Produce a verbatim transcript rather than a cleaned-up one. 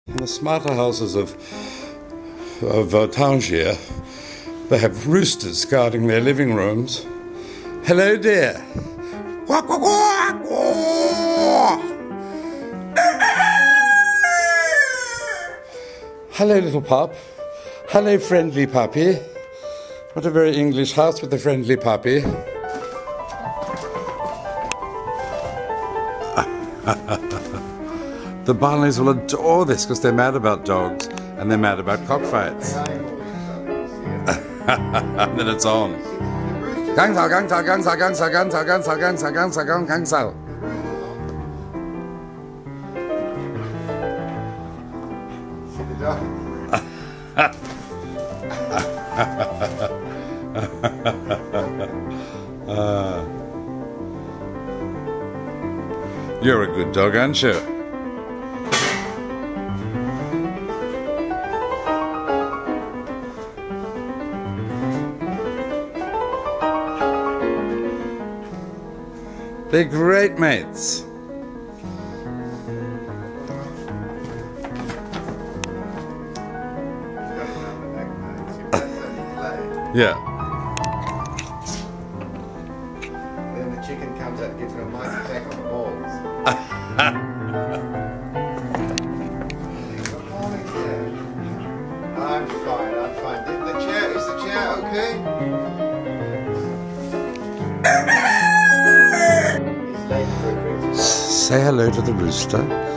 In the smarter houses of, of uh, Tangier, they have roosters guarding their living rooms. Hello, dear. Quack, quack, quack, quack. Hello, little pup. Hello, friendly puppy. What a very English house with a friendly puppy. The Barleys will adore this because they're mad about dogs and they're mad about cockfights. And then it's on. Gangsal, gangsal, gangsal, gangsal, gangsal, gangsal, gangsal, gangsal, gangsal. uh, you're a good dog, aren't you? They're great mates. Yeah. Then the chicken comes out and gives it a mighty peck on the balls. Good morning, dear. I'm fine, I'm fine. The, the chair, is the chair okay? He's late for a drink. Say hello to the rooster.